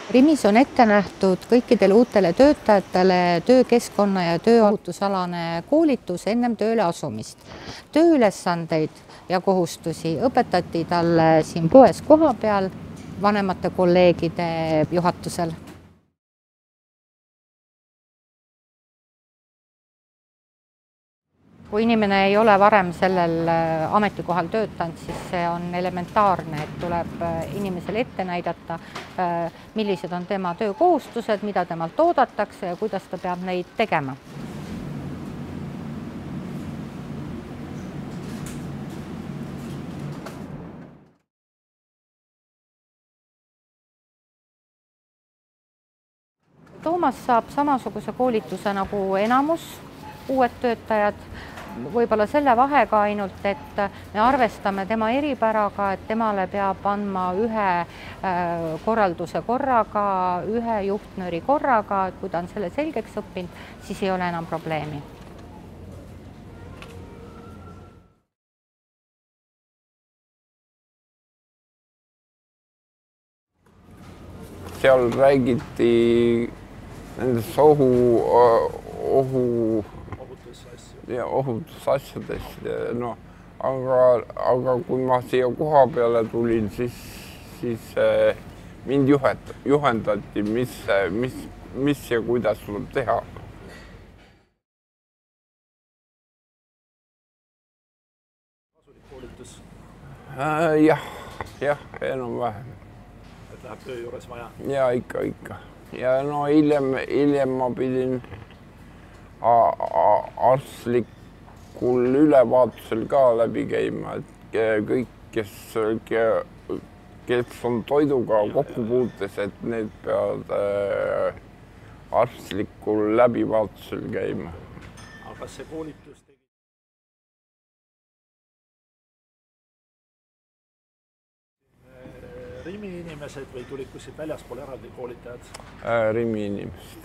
Rimis on ette nähtud kõikidele uutele töötajatele töökeskkonna ja tööohutusalane koolitus ennem tööle asumist. Tööülesandeid ja kohustusi õpetati talle siin poes kohapeal vanemate kolleegide juhatusel. Kui inimene ei ole varem sellel ametikohal töötanud, siis see on elementaarne, et tuleb inimesele ette näidata, millised on tema töökohustused, mida temalt oodatakse ja kuidas ta peab neid tegema. Toomas saab samasuguse koolituse nagu enamus uued töötajad, võib-olla selle vahega ainult, et me arvestame tema eripäraga, et temale peab andma ühe korralduse korraga, ühe juhtnööri korraga, et kui ta on selle selgeks õppinud, siis ei ole enam probleemi. Seal räägiti nendest ohutusasjadest, no, aga kui ma siia koha peale tulin, siis mind juhendati, mis ja kuidas tuleb teha. Kasulik koolitus? Jah, enam-vähem. Et läheb töö juures vaja? Ja ikka. Ja no hiljem ma pidin arstlikul ülevaatusel ka läbi käima, et kõik, kes on toiduga kokkupuutes, et need peavad arstlikul läbivaatusel käima. Aga kas see koolitus tegi? Rimi inimesed või tulid kuskilt väljaspool eraldi koolitajad? Rimi inimesed.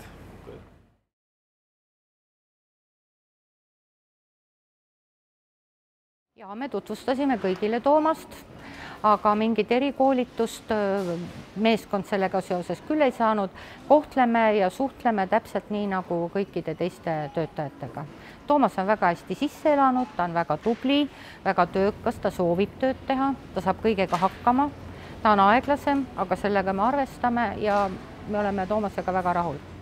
Ja me tutvustasime kõigile Toomast, aga mingit erikoolitust meeskond sellega seoses küll ei saanud. Kohtleme ja suhtleme täpselt nii nagu kõikide teiste töötajatega. Toomas on väga hästi sisse elanud, ta on väga tubli, väga töökas, ta soovib tööd teha, ta saab kõigega hakkama. Ta on aeglasem, aga sellega me arvestame ja me oleme Toomasega väga rahul.